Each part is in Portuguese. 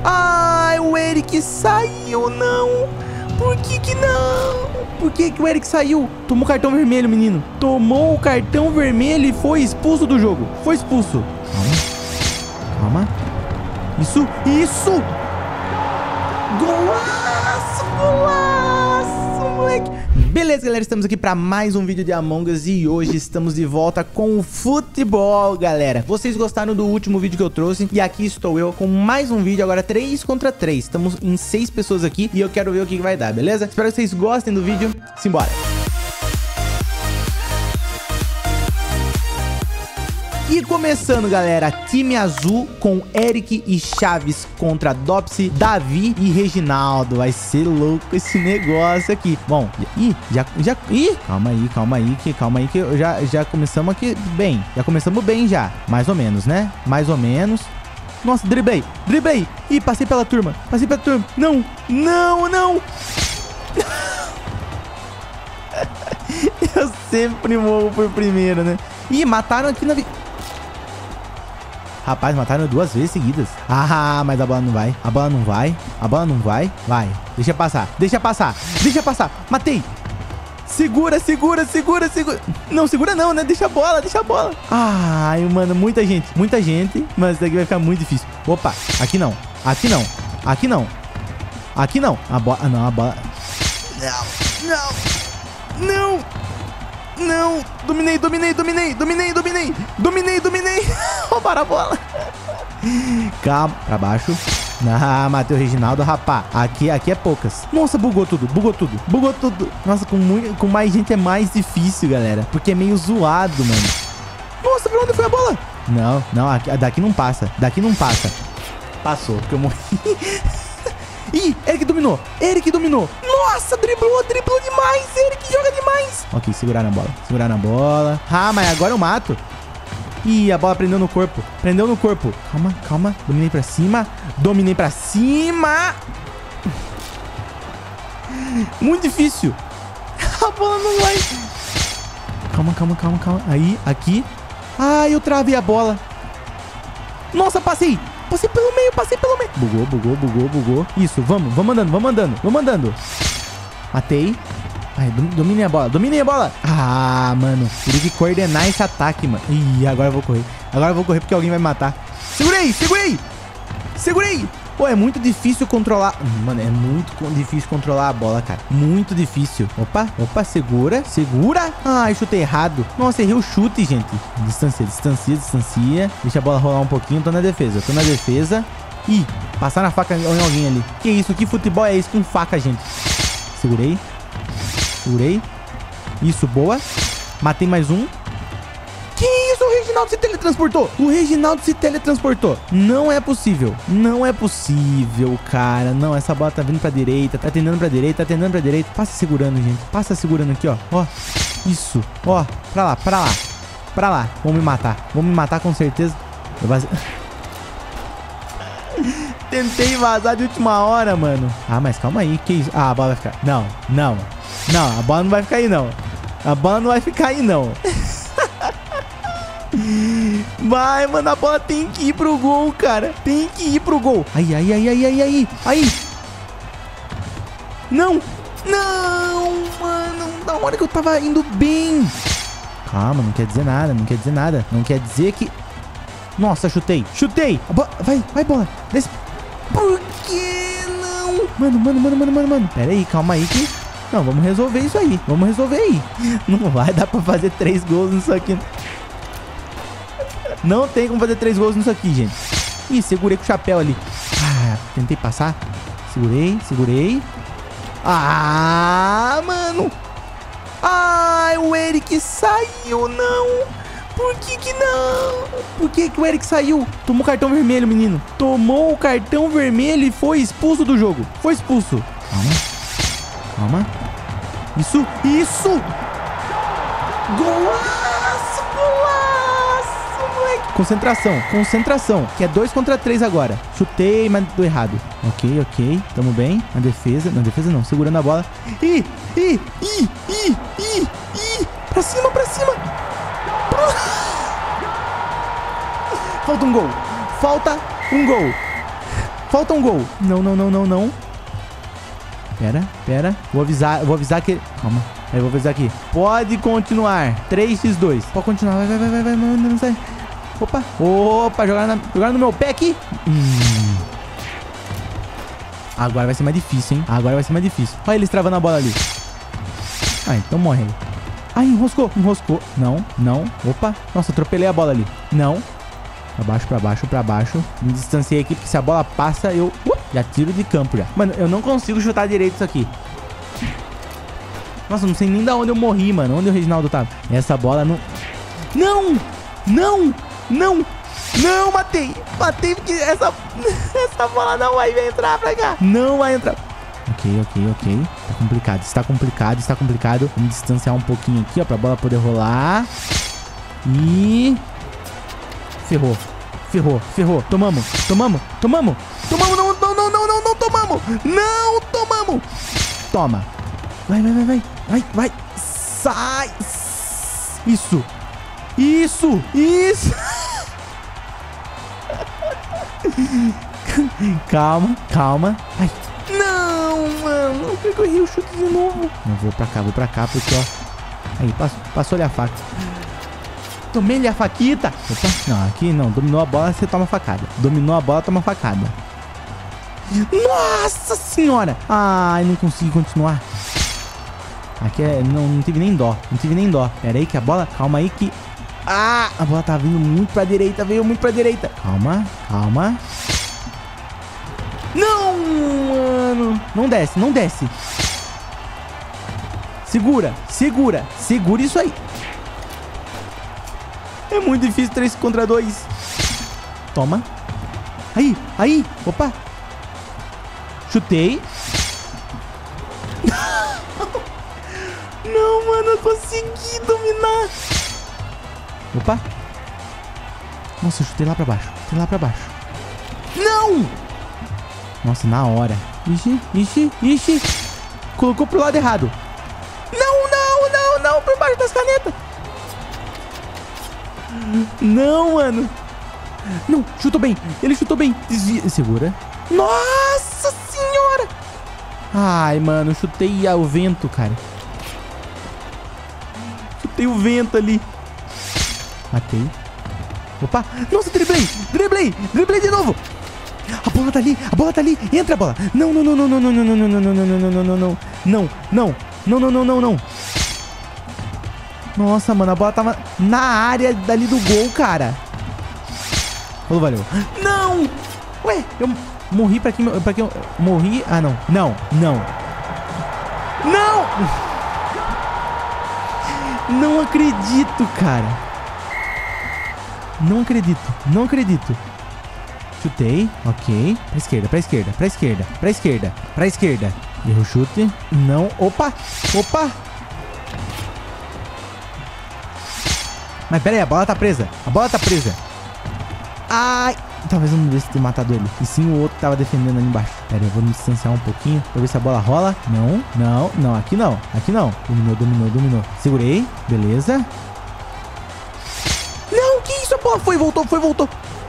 Ai, o Eric saiu, não. Por que não? Por que o Eric saiu? Tomou cartão vermelho, menino. Tomou o cartão vermelho e foi expulso do jogo. Foi expulso. Calma. Isso. Golaço, moleque. Beleza, galera, estamos aqui para mais um vídeo de Among Us e hoje estamos de volta com o futebol, galera. Vocês gostaram do último vídeo que eu trouxe e aqui estou eu com mais um vídeo, agora 3 contra 3. Estamos em 6 pessoas aqui e eu quero ver o que vai dar, beleza? Espero que vocês gostem do vídeo. Simbora! E começando, galera, time azul com Eric e Chaves contra Dopsy, Davi e Reginaldo. Vai ser louco esse negócio aqui. Bom, calma aí que eu já começamos aqui bem. Já começamos bem já, mais ou menos, né? Mais ou menos. Nossa, driblei. Ih, passei pela turma. Não. Eu sempre morro por primeiro, né? Ih, mataram aqui na... Rapaz, mataram 2 vezes seguidas. Ah, mas a bola não vai. Vai. Deixa passar. Matei. Segura. Não, segura não, né? Deixa a bola. Ai, mano, muita gente. Mas isso daqui vai ficar muito difícil. Opa, aqui não. A bola... Não, a bola... Não. Dominei. Roubaram a bola. Calma. Pra baixo. Ah, matei o Reginaldo, rapá. Aqui é poucas. Nossa, bugou tudo. Nossa, com mais gente é mais difícil, galera. Porque é meio zoado, mano. Nossa, pra onde foi a bola? Não, daqui não passa. Passou, porque eu morri. Ih, Eric dominou. Nossa, driblou demais. Eric joga demais. Ok, segurar na bola. Ah, mas agora eu mato. Ih, a bola prendeu no corpo. Calma. Dominei pra cima. Muito difícil. A bola não vai. Calma. Aí, aqui. Ai, eu travei a bola. Nossa, passei pelo meio. Bugou. Isso, vamos andando. Matei. Ai, dominei a bola. Ah, mano. Tive que coordenar esse ataque, mano. Ih, agora eu vou correr porque alguém vai me matar. Segurei. Pô, é muito difícil controlar. Mano, é muito difícil controlar a bola, cara. Muito difícil. Opa, segura. Ai, chutei errado. Nossa, errei o chute, gente. Distancia. Deixa a bola rolar um pouquinho. Tô na defesa. Ih, passar na faca em alguém ali. Que isso? Que futebol é esse com faca, gente? Segurei. Isso, boa. Matei mais um. Que isso? O Reginaldo se teletransportou. Não é possível, cara. Não, essa bola tá vindo pra direita. Tá tendendo pra direita. Passa segurando, gente. Aqui, ó. Isso. Ó, pra lá. Vão me matar com certeza. Tentei vazar de última hora, mano. Ah, mas calma aí. Que isso? Ah, a bola vai ficar. Não. A bola não vai ficar aí, não. Vai, mano. A bola tem que ir pro gol, cara. Aí. Não, mano. Da hora que eu tava indo bem. Calma, não quer dizer nada. Não quer dizer que... Nossa, chutei. Vai, bola. Desce. Por que não? Mano. Pera aí, calma aí que... Não, vamos resolver isso aí. Não vai dar pra fazer 3 gols nisso aqui. Não tem como fazer 3 gols nisso aqui, gente. Ih, segurei com o chapéu ali. Ah, tentei passar. Segurei. Ah, mano. Ai, o Eric saiu, não. Por que não? Por que o Eric saiu? Tomou cartão vermelho, menino. Tomou o cartão vermelho e foi expulso do jogo. Calma. Isso. Golaço, moleque. Concentração. Que é 2 contra 3 agora. Chutei, mas deu errado. Ok. Tamo bem. Na defesa não. Segurando a bola. Ih. Pra cima. Falta um gol. Falta um gol. Não, não, não, não, não. Pera. Vou avisar que... Calma. Aí eu vou avisar aqui. Pode continuar. 3x2. Pode continuar. Vai. Não sai. Opa. Jogaram no meu pé aqui. Agora vai ser mais difícil, hein? Olha eles travando a bola ali. Ah, então morre aí. Ai, enroscou. Não. Opa. Nossa, atropelei a bola ali. Não. Pra baixo. Me distanciei aqui, porque se a bola passa, eu já tiro de campo já. Mano, eu não consigo chutar direito isso aqui. Nossa, não sei nem da onde eu morri, mano. Onde o Reginaldo tava? Essa bola não... Não, matei porque essa bola não vai entrar pra cá. Não vai entrar. Ok. Tá complicado. Vamos distanciar um pouquinho aqui, ó, pra bola poder rolar. E... Ferrou. Tomamos. Não tomamos. Toma. Vai. Sai. Isso. Calma. Ai. Não, mano. Eu peguei o chute de novo. Não, vou pra cá, porque, ó. Aí, passou-lhe a faca. Tomei-lhe a faquita. Opa, não, aqui não. Dominou a bola, você toma facada. Toma facada. Nossa senhora. Ai, não consegui continuar. Aqui não tive nem dó. Pera aí que a bola... Calma aí que... Ah, a bola tá vindo muito pra direita. Calma. Não, mano. Não desce. Segura isso aí. É muito difícil 3 contra 2. Toma. Aí. Opa. Chutei. Não, mano, eu consegui dominar. Opa. Nossa, eu chutei lá pra baixo. Não! Nossa, na hora. Ixi. Colocou pro lado errado. Não, por baixo das canetas. Não, mano. Não, chutou bem. Ele chutou bem. Desvia. Segura. Nossa senhora. Ai, mano, chutei o vento, cara. Chutei o vento ali. Matei. Opa. Nossa, driblei de novo. A bola tá ali. Entra a bola. Não. Nossa, mano, a bola tava na área dali do gol, cara. Valeu. Não! Ué, eu morri pra quem eu morri? Ah, não. Não! Não acredito, cara. Não acredito. Chutei, ok. Pra esquerda. Erro o chute. Não. Opa. Mas pera aí, a bola tá presa. Ai. Talvez eu não devesse ter matado ele. E sim o outro que tava defendendo ali embaixo. Pera aí, eu vou me distanciar um pouquinho pra ver se a bola rola. Não. Aqui não. Dominou. Segurei. Beleza. Não, que isso? A bola foi, voltou.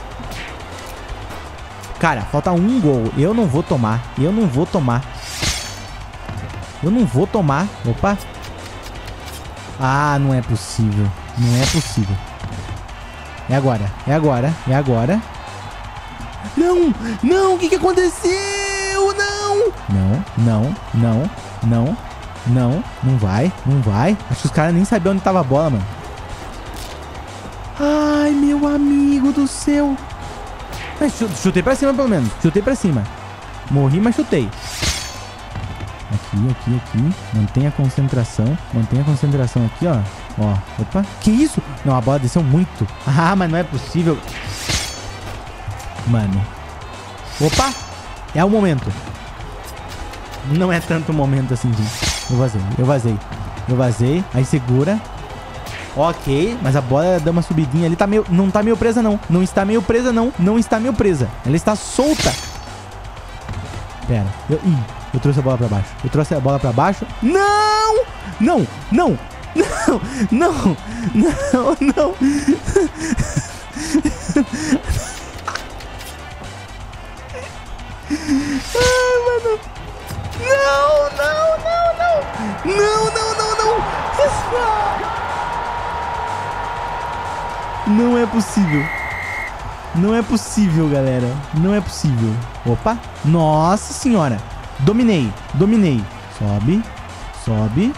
Cara, falta um gol. Eu não vou tomar. Opa. Ah, não é possível. É agora. Não, o que aconteceu? Não vai. Acho que os caras nem sabiam onde tava a bola, mano. Ai, meu amigo do céu. Mas chutei pra cima, pelo menos. Morri, mas chutei. Aqui. Mantenha a concentração aqui, ó. Opa. Que isso? Não, a bola desceu muito. Ah, mas não é possível. Mano. Opa. É o momento. Não é tanto momento assim, gente. Eu vazei. Aí segura. Ok. Mas a bola dá uma subidinha ali. Não tá meio presa, não. Não está meio presa. Ela está solta. Pera. Eu trouxe a bola pra baixo. Não! Ai, mano. Não, não, não, não. Não, não, não, não. Não é possível. Não é possível, galera. Não é possível. Opa. Nossa senhora. Dominei. Dominei. Sobe. Sobe.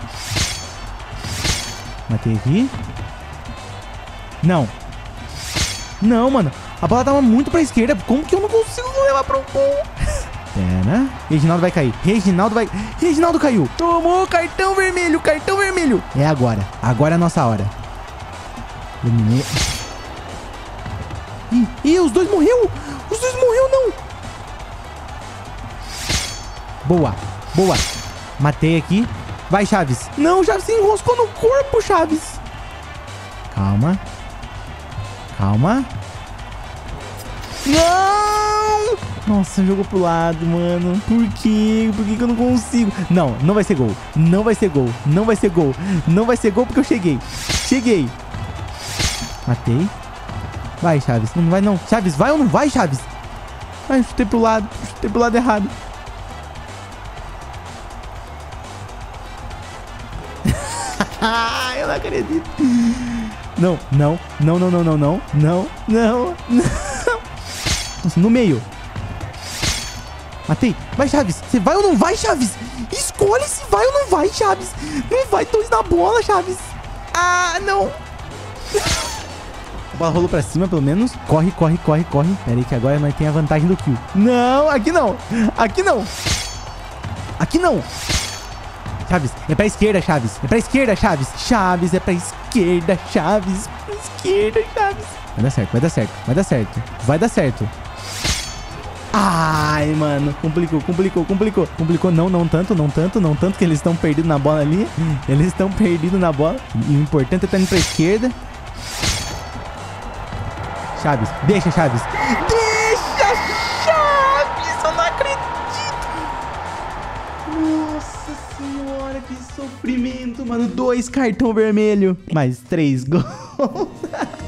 Matei aqui. Não. Não, mano. A bola tava muito pra esquerda. Como que eu não consigo levar pro gol? Pera. Reginaldo vai cair. Reginaldo vai... Reginaldo caiu. Tomou cartão vermelho. Cartão vermelho. É agora. Agora é a nossa hora. Dominei. Ih, os dois morreu. Os dois morreu, não. Boa. Boa. Matei aqui. Vai, Chaves. Não, Chaves se enroscou no corpo, Chaves. Calma. Calma. Não! Nossa, jogou pro lado, mano. Por quê? Por que que eu não consigo? Não, não vai ser gol. Não vai ser gol. Não vai ser gol. Não vai ser gol porque eu cheguei. Cheguei. Matei. Vai, Chaves. Não vai, não. Chaves, vai ou não vai, Chaves? Ai, chutei pro lado. Chutei pro lado errado. Eu não acredito. Não, não, não, não, não, não, não, não, não, não. Nossa, no meio. Matei. Vai, Chaves. Você vai ou não vai, Chaves? Escolhe se vai ou não vai, Chaves. Não vai, dois na bola, Chaves. Ah, não. A bola rolou pra cima, pelo menos. Corre, corre, corre, corre. Pera aí que agora nós temos a vantagem do kill. Não, aqui não. Aqui não. Aqui não. Chaves, é pra esquerda, Chaves. É pra esquerda, Chaves. Chaves, é pra esquerda, Chaves. Pra esquerda, Chaves. Vai dar certo, vai dar certo, vai dar certo. Vai dar certo. Ai, mano. Complicou, complicou, complicou. Complicou, não, não tanto, não tanto, não tanto, que eles estão perdidos na bola ali. Eles estão perdidos na bola. E o importante é estar indo pra esquerda. Chaves, deixa, Chaves. Deixa, Chaves. Eu não acredito. Nossa senhora, que sofrimento, mano. 2 cartão vermelho. Mais 3 gols.